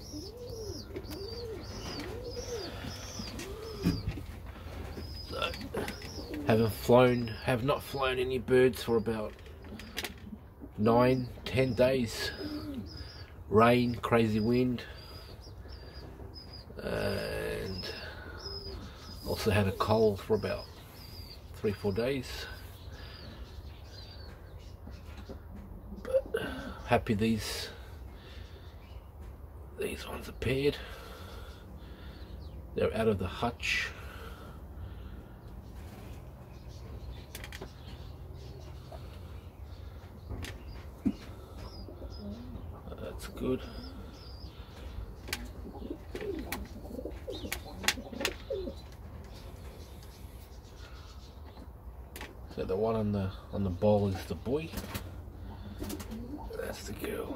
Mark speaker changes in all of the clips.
Speaker 1: So, have not flown any birds for about 9-10 days. Rain, crazy wind, and also had a cold for about 3-4 days. But happy these ones are paired. They're out of the hutch. That's good. So the one on the ball is the boy. That's the girl.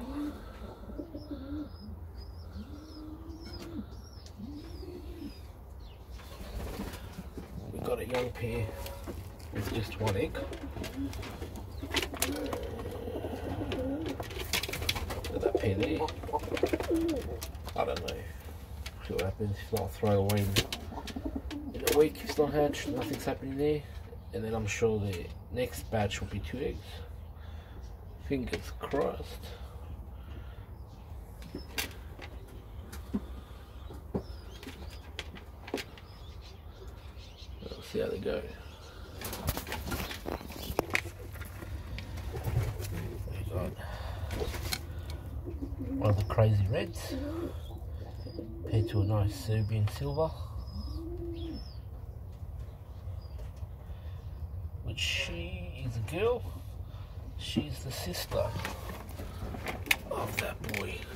Speaker 1: We've got a young pair with just one egg. That pair there. I don't know. See what happens. If not, I'll throw away in a week. If it's not hatched, nothing's happening there. And then I'm sure the next batch will be 2 eggs. Fingers crossed. We'll see how they go. We got one of the crazy reds paired to a nice Serbian silver, which she is a girl. She's the sister of that boy.